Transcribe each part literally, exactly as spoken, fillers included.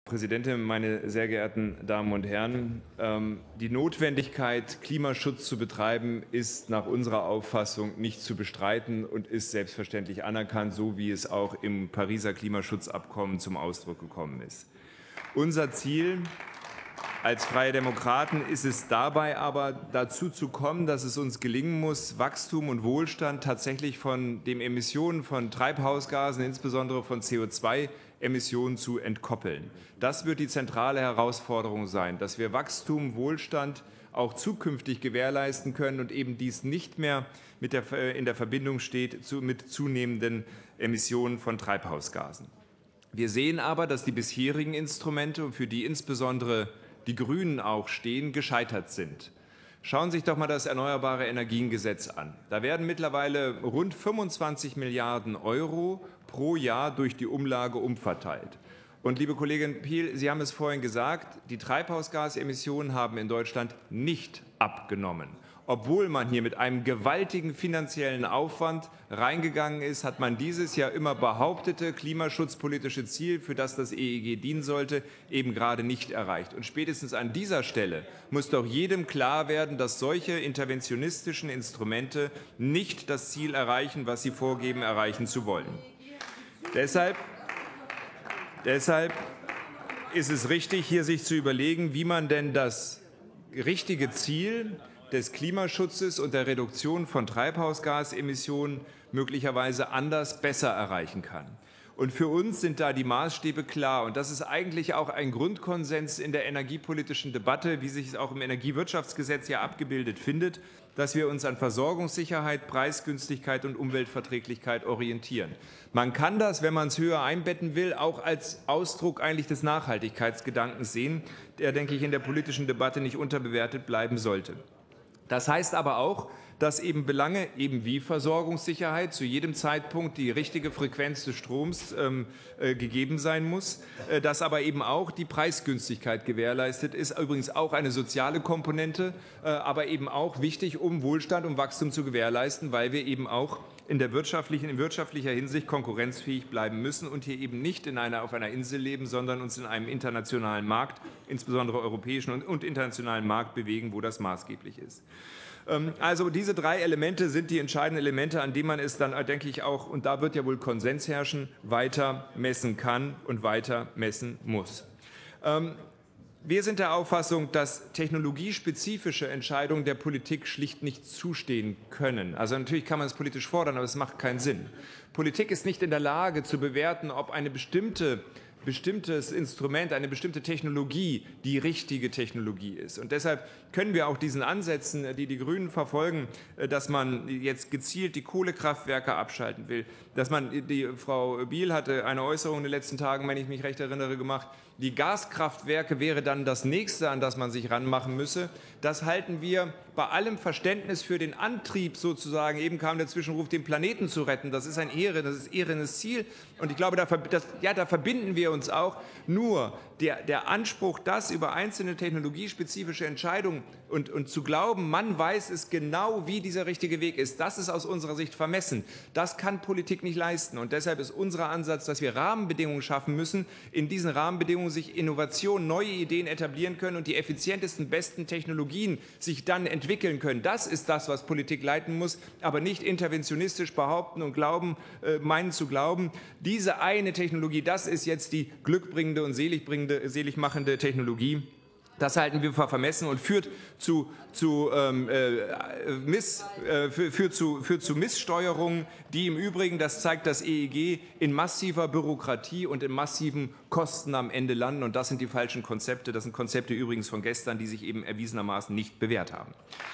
Präsidentin, meine sehr geehrten Damen und Herren! Die Notwendigkeit, Klimaschutz zu betreiben, ist nach unserer Auffassung nicht zu bestreiten und ist selbstverständlich anerkannt, so wie es auch im Pariser Klimaschutzabkommen zum Ausdruck gekommen ist. Unser Ziel als Freie Demokraten ist es dabei aber, dazu zu kommen, dass es uns gelingen muss, Wachstum und Wohlstand tatsächlich von den Emissionen von Treibhausgasen, insbesondere von C O zwei Emissionen, zu entkoppeln. Das wird die zentrale Herausforderung sein, dass wir Wachstum, Wohlstand auch zukünftig gewährleisten können und eben dies nicht mehr mit der, in der Verbindung steht zu, mit zunehmenden Emissionen von Treibhausgasen. Wir sehen aber, dass die bisherigen Instrumente, für die insbesondere die Grünen auch stehen, gescheitert sind. Schauen Sie sich doch mal das Erneuerbare Energiengesetz an. Da werden mittlerweile rund fünfundzwanzig Milliarden Euro pro Jahr durch die Umlage umverteilt. Und liebe Kollegin Piel, Sie haben es vorhin gesagt, die Treibhausgasemissionen haben in Deutschland nicht abgenommen. Obwohl man hier mit einem gewaltigen finanziellen Aufwand reingegangen ist, hat man dieses ja immer behauptete klimaschutzpolitische Ziel, für das das E E G dienen sollte, eben gerade nicht erreicht. Und spätestens an dieser Stelle muss doch jedem klar werden, dass solche interventionistischen Instrumente nicht das Ziel erreichen, was sie vorgeben, erreichen zu wollen. Deshalb, deshalb ist es richtig, hier sich zu überlegen, wie man denn das richtige Ziel des Klimaschutzes und der Reduktion von Treibhausgasemissionen möglicherweise anders, besser erreichen kann. Und für uns sind da die Maßstäbe klar. Und das ist eigentlich auch ein Grundkonsens in der energiepolitischen Debatte, wie sich es auch im Energiewirtschaftsgesetz ja abgebildet findet, dass wir uns an Versorgungssicherheit, Preisgünstigkeit und Umweltverträglichkeit orientieren. Man kann das, wenn man es höher einbetten will, auch als Ausdruck eigentlich des Nachhaltigkeitsgedankens sehen, der, denke ich, in der politischen Debatte nicht unterbewertet bleiben sollte. Das heißt aber auch, dass eben Belange eben wie Versorgungssicherheit zu jedem Zeitpunkt die richtige Frequenz des Stroms ähm, äh, gegeben sein muss, äh, dass aber eben auch die Preisgünstigkeit gewährleistet ist, übrigens auch eine soziale Komponente, äh, aber eben auch wichtig, um Wohlstand und Wachstum zu gewährleisten, weil wir eben auch in der wirtschaftlichen, in wirtschaftlicher Hinsicht konkurrenzfähig bleiben müssen und hier eben nicht in einer, auf einer Insel leben, sondern uns in einem internationalen Markt, insbesondere europäischen und, und internationalen Markt bewegen, wo das maßgeblich ist. Also diese drei Elemente sind die entscheidenden Elemente, an denen man es dann, denke ich, auch, und da wird ja wohl Konsens herrschen, weiter messen kann und weiter messen muss. Wir sind der Auffassung, dass technologiespezifische Entscheidungen der Politik schlicht nicht zustehen können. Also natürlich kann man es politisch fordern, aber es macht keinen Sinn. Politik ist nicht in der Lage zu bewerten, ob eine bestimmte bestimmtes Instrument, eine bestimmte Technologie die richtige Technologie ist. Und deshalb können wir auch diesen Ansätzen, die die Grünen verfolgen, dass man jetzt gezielt die Kohlekraftwerke abschalten will, dass man, die Frau Biel hatte eine Äußerung in den letzten Tagen, wenn ich mich recht erinnere, gemacht, die Gaskraftwerke wäre dann das Nächste, an das man sich ranmachen müsse. Das halten wir bei allem Verständnis für den Antrieb sozusagen, eben kam der Zwischenruf, den Planeten zu retten. Das ist ein Ehre, das ist ehrendes Ziel. Und ich glaube, da, das, ja, da verbinden wir uns auch. Nur der, der Anspruch, das über einzelne technologiespezifische Entscheidungen und, und zu glauben, man weiß es genau, wie dieser richtige Weg ist, das ist aus unserer Sicht vermessen. Das kann Politik nicht leisten. Und deshalb ist unser Ansatz, dass wir Rahmenbedingungen schaffen müssen, in diesen Rahmenbedingungen sich Innovationen, neue Ideen etablieren können und die effizientesten, besten Technologien sich dann entwickeln können. Das ist das, was Politik leiten muss, aber nicht interventionistisch behaupten und glauben, äh, meinen zu glauben, diese eine Technologie, das ist jetzt die glückbringende und seligbringende, seligmachende Technologie. Das halten wir für vermessen und führt zu, zu, ähm, äh, Miss, äh, führt zu, führt zu Misssteuerungen, die im Übrigen, das zeigt das E E G, in massiver Bürokratie und in massiven Kosten am Ende landen. Und das sind die falschen Konzepte. Das sind Konzepte übrigens von gestern, die sich eben erwiesenermaßen nicht bewährt haben.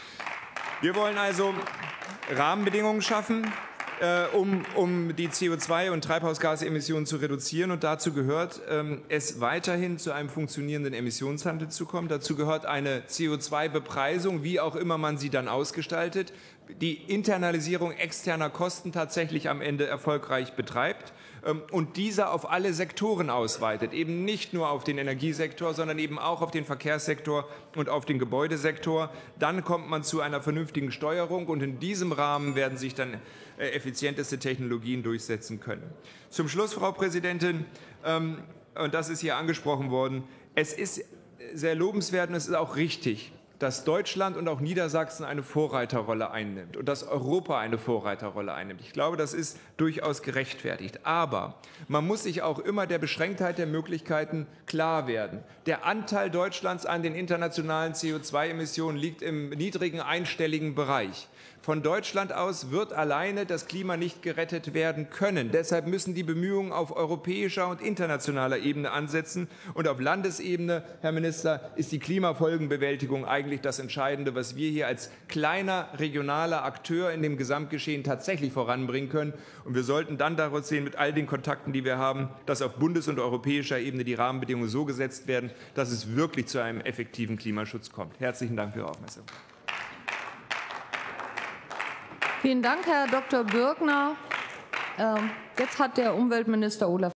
Wir wollen also Rahmenbedingungen schaffen, Um, um die C O zwei- und Treibhausgasemissionen zu reduzieren. Und dazu gehört ähm, es weiterhin zu einem funktionierenden Emissionshandel zu kommen. Dazu gehört eine C O zwei Bepreisung, wie auch immer man sie dann ausgestaltet, die Internalisierung externer Kosten tatsächlich am Ende erfolgreich betreibt ähm, und diese auf alle Sektoren ausweitet, eben nicht nur auf den Energiesektor, sondern eben auch auf den Verkehrssektor und auf den Gebäudesektor. Dann kommt man zu einer vernünftigen Steuerung und in diesem Rahmen werden sich dann effizienteste Technologien durchsetzen können. Zum Schluss, Frau Präsidentin, ähm, und das ist hier angesprochen worden, es ist sehr lobenswert und es ist auch richtig, dass Deutschland und auch Niedersachsen eine Vorreiterrolle einnimmt und dass Europa eine Vorreiterrolle einnimmt. Ich glaube, das ist durchaus gerechtfertigt. Aber man muss sich auch immer der Beschränktheit der Möglichkeiten klar werden. Der Anteil Deutschlands an den internationalen C O zwei Emissionen liegt im niedrigen einstelligen Bereich. Von Deutschland aus wird alleine das Klima nicht gerettet werden können. Deshalb müssen die Bemühungen auf europäischer und internationaler Ebene ansetzen. Und auf Landesebene, Herr Minister, ist die Klimafolgenbewältigung eigentlich das Entscheidende, was wir hier als kleiner regionaler Akteur in dem Gesamtgeschehen tatsächlich voranbringen können. Und wir sollten dann daraus sehen, mit all den Kontakten, die wir haben, dass auf bundes- und europäischer Ebene die Rahmenbedingungen so gesetzt werden, dass es wirklich zu einem effektiven Klimaschutz kommt. Herzlichen Dank für Ihre Aufmerksamkeit. Vielen Dank, Herr Doktor Bürgner. Jetzt hat der Umweltminister Olaf